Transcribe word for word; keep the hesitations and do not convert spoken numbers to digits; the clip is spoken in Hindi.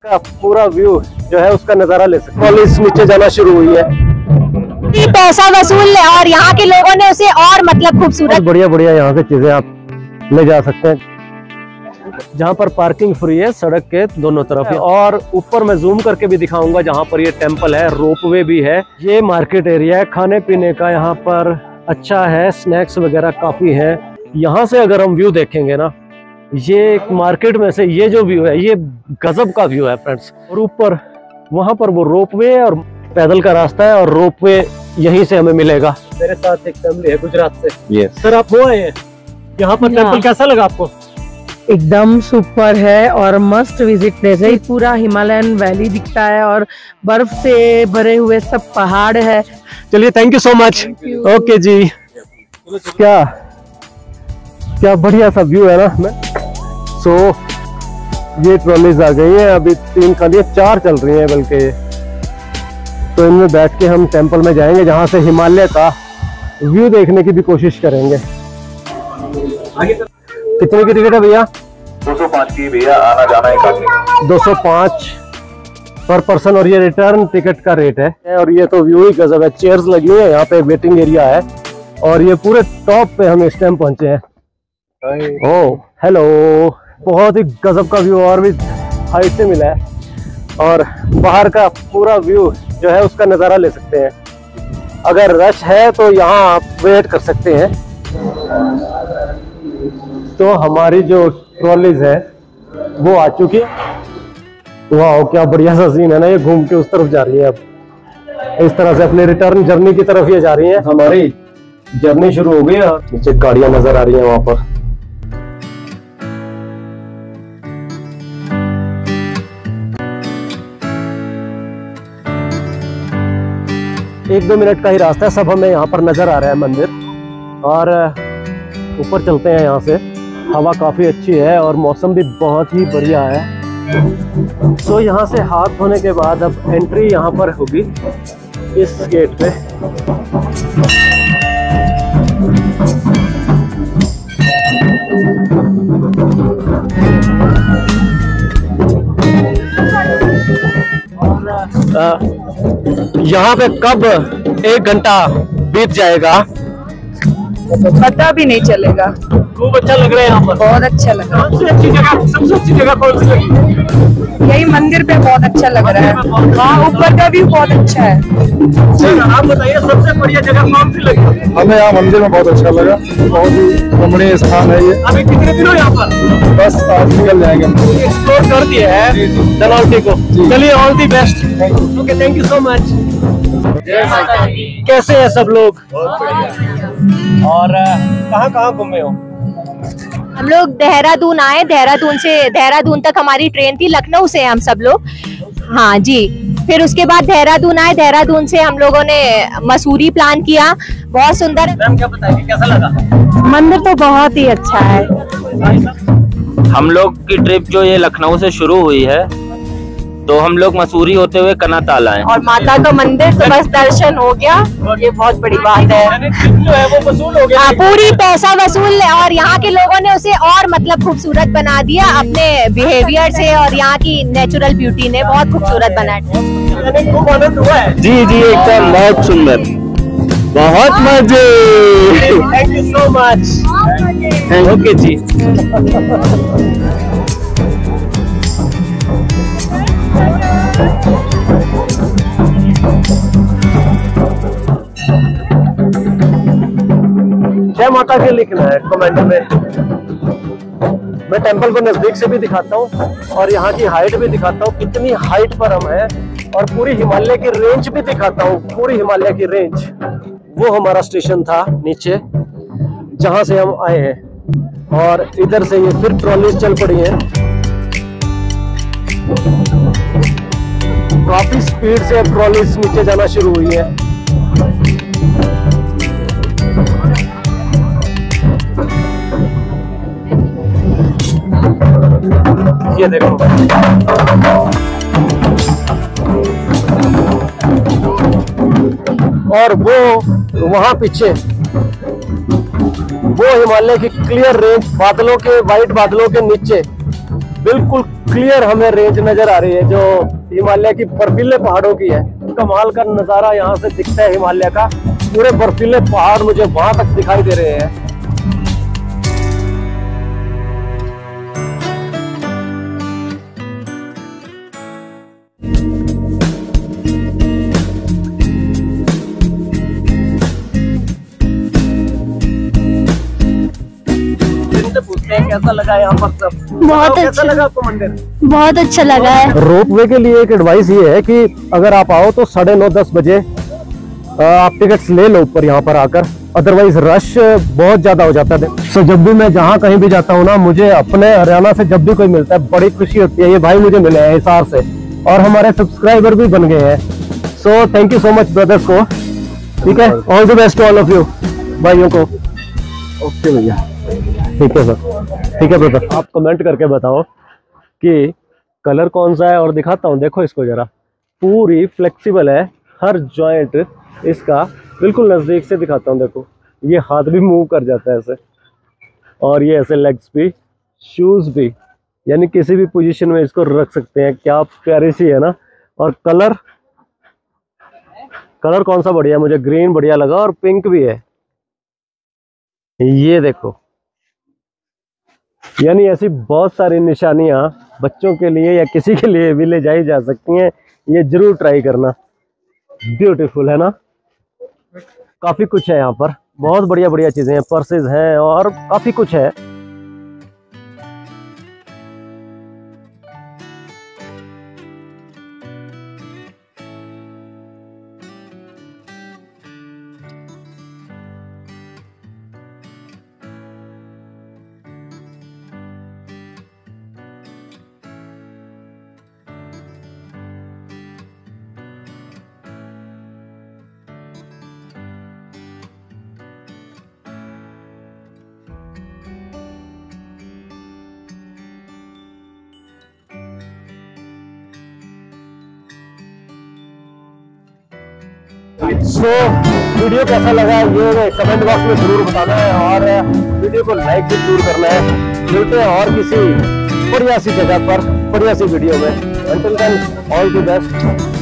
का पूरा व्यू जो है उसका नजारा ले सकते हैं। कॉलेज नीचे जाना शुरू हुई है, पैसा वसूल और यहाँ के लोगों ने उसे और मतलब खूबसूरत बढ़िया बढ़िया यहाँ से चीजें आप ले जा सकते हैं। जहाँ पर पार्किंग फ्री है सड़क के दोनों तरफ, और ऊपर मैं जूम करके भी दिखाऊंगा जहाँ पर ये टेम्पल है, रोपवे भी है। ये मार्केट एरिया है, खाने पीने का यहाँ पर अच्छा है, स्नैक्स वगैरह काफी है। यहाँ से अगर हम व्यू देखेंगे ना, ये एक मार्केट में से ये जो व्यू है ये गजब का व्यू है फ्रेंड्स। और ऊपर वहां पर वो रोपवे और पैदल का रास्ता है, और रोपवे यहीं से हमें मिलेगा। मेरे साथ एक फैमिली है गुजरात से। yes. सर आप हो आए हैं यहाँ पर, टेम्पल कैसा लगा आपको? एकदम सुपर है और मस्ट विजिट प्लेस है। पूरा हिमालयन वैली दिखता है और बर्फ से भरे हुए सब पहाड़ है। चलिए thank you so much. Okay जी, क्या क्या बढ़िया सा व्यू है ना। मैं सो so, ये ट्रॉलीज आ गई है, अभी तीन खाली है, चार चल रही है बल्कि। तो इनमें बैठ के हम टेम्पल में जाएंगे जहाँ से हिमालय का व्यू देखने की भी कोशिश करेंगे। कितने की टिकट है भैया? दो सौ पाँच की भैया, आना जाना है काफी। दो सौ पाँच पर पर्सन, और ये रिटर्न टिकट का रेट है। और ये तो व्यू ही गजब है, चेयर्स लगी हुई है, यहाँ पे वेटिंग एरिया है, और ये पूरे टॉप पे हम इस टाइम पहुंचे हैं। ओह हेलो, बहुत ही गजब का व्यू और भी हाइट से मिला है, और बाहर का पूरा व्यू जो है उसका नज़ारा ले सकते हैं। अगर रश है तो यहाँ आप वेट कर सकते हैं। तो हमारी जो ट्रॉलीज है वो आ चुकी है। वाह क्या बढ़िया सा सीन है ना, ये घूम के उस तरफ जा रही है। अब इस तरह से अपने रिटर्न जर्नी की तरफ ये जा रही है। हमारी जर्नी शुरू हो गई है, नीचे गाड़ियां नजर आ रही हैं वहां पर। एक दो मिनट का ही रास्ता है, सब हमें यहाँ पर नजर आ रहा है मंदिर। और ऊपर चलते हैं यहाँ से। हवा काफी अच्छी है और मौसम भी बहुत ही बढ़िया है। सो यहाँ से हाथ धोने के बाद अब एंट्री यहाँ पर होगी इस गेट पे। यहाँ पे कब एक घंटा बीत जाएगा पता भी नहीं चलेगा। खूब अच्छा लग रहा है यहाँ पर, बहुत अच्छा लग रहा है। सबसे अच्छी जगह सबसे अच्छी जगह कौन सी लगी? यही मंदिर पे बहुत अच्छा लग रहा है। हाँ, ऊपर का व्यू बहुत अच्छा है। सर आप बताइए सबसे बढ़िया जगह कौन सी लगी? हमें यहाँ मंदिर में बहुत अच्छा लगा, बहुत ही रमणीय स्थान है ये। अभी कितने दिन हो यहाँ पर? बस आज निकल जाएंगे, एक्सप्लोर कर दिया है धनौल्टी को। चलिए all the best. Okay thank you so much. कैसे हैं सब लोग? और कहाँ कहाँ घूमे हो? हम लोग देहरादून आए, देहरादून से देहरादून तक हमारी ट्रेन थी, लखनऊ से हम सब लोग। हाँ जी, फिर उसके बाद देहरादून आए, देहरादून से हम लोगों ने मसूरी प्लान किया। बहुत सुंदर। मैम क्या बताएंगे कैसा लगा? मंदिर तो बहुत ही अच्छा है। हम लोग की ट्रिप जो ये लखनऊ से शुरू हुई है, तो हम लोग मसूरी होते हुए कनाताल आए और माता का मंदिर तो बस दर्शन हो गया, ये बहुत बड़ी बात है। जो है वो वसूल हो गया। हाँ, पूरी पैसा वसूल, और यहाँ के लोगों ने उसे और मतलब खूबसूरत बना दिया अपने बिहेवियर से, और यहाँ की नेचुरल ब्यूटी ने बहुत खूबसूरत बना दिया। खूब आनंद हुआ है। जी जी एकदम बहुत सुंदर, बहुत मजे। Thank you so much. Okay जी। जय माता के लिखना है कमेंट में। मैं टेंपल को नजदीक से भी दिखाता हूँ और यहाँ की हाइट भी दिखाता हूँ, कितनी हाइट पर हम हैं, और पूरी हिमालय की रेंज भी दिखाता हूँ, पूरी हिमालय की रेंज। वो हमारा स्टेशन था नीचे जहाँ से हम आए हैं, और इधर से ये फिर ट्रॉलीज चल पड़ी हैं। काफी स्पीड से अब ट्रॉलीज नीचे जाना शुरू हुई है। ये देखो, और वो वहां पीछे वो हिमालय की क्लियर रेंज, बादलों के, वाइट बादलों के नीचे बिल्कुल क्लियर हमें रेंज नजर आ रही है जो हिमालय की बर्फीले पहाड़ों की है। कमाल का नजारा यहाँ से दिखता है हिमालय का। पूरे बर्फीले पहाड़ मुझे वहां तक दिखाई दे रहे हैं। कैसा लगा यहाँ पर सब? बहुत कैसा अच्छा लगा आपको मंदिर? बहुत अच्छा लगा है। रोपवे के लिए एक एडवाइस ये है कि अगर आप आओ तो साढ़े नौ दस बजे आप टिकट्स ले लो ऊपर यहाँ पर आकर, अदरवाइज रश बहुत ज्यादा हो जाता है। सो जब भी मैं जहाँ कहीं भी जाता हूँ ना, मुझे अपने हरियाणा से जब भी कोई मिलता है बड़ी खुशी होती है। ये भाई मुझे मिले हैं हिसार से और हमारे सब्सक्राइबर भी बन गए हैं। So thank you so much brothers को। ठीक है, all the best to all of you भाइयों को। ओके भैया, ठीक है सर, ठीक है ब्रदर। आप कमेंट करके बताओ कि कलर कौन सा है और दिखाता हूँ। देखो इसको जरा, पूरी फ्लेक्सिबल है, हर जॉइंट इसका बिल्कुल नजदीक से दिखाता हूँ। देखो ये हाथ भी मूव कर जाता है ऐसे, और ये ऐसे लेग्स भी, शूज भी, यानी किसी भी पोजीशन में इसको रख सकते हैं। क्या प्यारी सी है ना। और कलर कलर कौन सा बढ़िया, मुझे ग्रीन बढ़िया लगा और पिंक भी है। ये देखो, यानी ऐसी बहुत सारी निशानियां बच्चों के लिए या किसी के लिए भी ले जाई जा सकती हैं। ये जरूर ट्राई करना। ब्यूटीफुल है ना। काफी कुछ है यहाँ पर, बहुत बढ़िया बढ़िया चीजें हैं, पर्सेज हैं और काफी कुछ है। सो so, वीडियो कैसा लगा ये कमेंट बॉक्स में जरूर बताना है और वीडियो को लाइक भी जरूर करना है। मिलते हैं और किसी बढ़िया सी जगह पर बढ़िया सी वीडियो में। Until then, all the best.